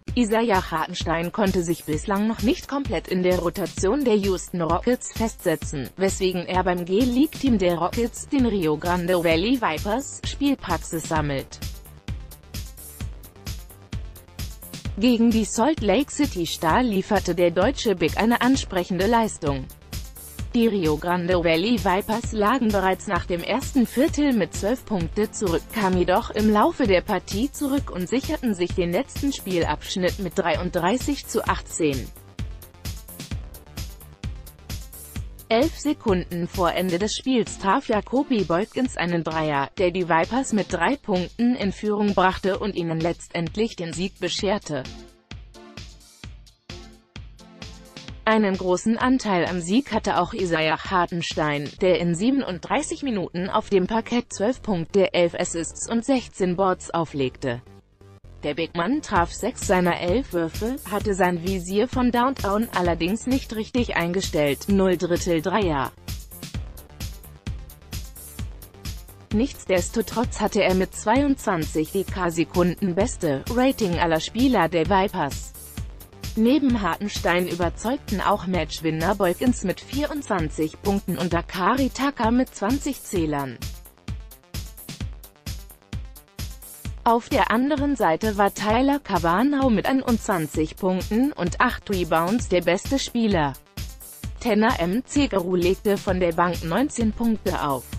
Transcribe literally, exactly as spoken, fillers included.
Isaiah Hartenstein konnte sich bislang noch nicht komplett in der Rotation der Houston Rockets festsetzen, weswegen er beim G-League-Team der Rockets, den Rio Grande Valley Vipers, Spielpraxis sammelt. Gegen die Salt Lake City Star lieferte der deutsche Big eine ansprechende Leistung. Die Rio Grande Valley Vipers lagen bereits nach dem ersten Viertel mit zwölf Punkte zurück, kamen jedoch im Laufe der Partie zurück und sicherten sich den letzten Spielabschnitt mit dreiunddreißig zu achtzehn. Elf Sekunden vor Ende des Spiels traf Jacoby Boykins einen Dreier, der die Vipers mit drei Punkten in Führung brachte und ihnen letztendlich den Sieg bescherte. Einen großen Anteil am Sieg hatte auch Isaiah Hartenstein, der in siebenunddreißig Minuten auf dem Parkett zwölf Punkte, elf Assists und sechzehn Boards auflegte. Der Big Man traf sechs seiner elf Würfe, hatte sein Visier von Downtown allerdings nicht richtig eingestellt, null Drittel Dreier. Nichtsdestotrotz hatte er mit zweiundzwanzig D K-Sekunden beste Rating aller Spieler der Vipers. Neben Hartenstein überzeugten auch Matchwinner Boykins mit vierundzwanzig Punkten und Dakari Tucker mit zwanzig Zählern. Auf der anderen Seite war Tyler Cavanagh mit einundzwanzig Punkten und acht Rebounds der beste Spieler. Tanner M. Cegeru legte von der Bank neunzehn Punkte auf.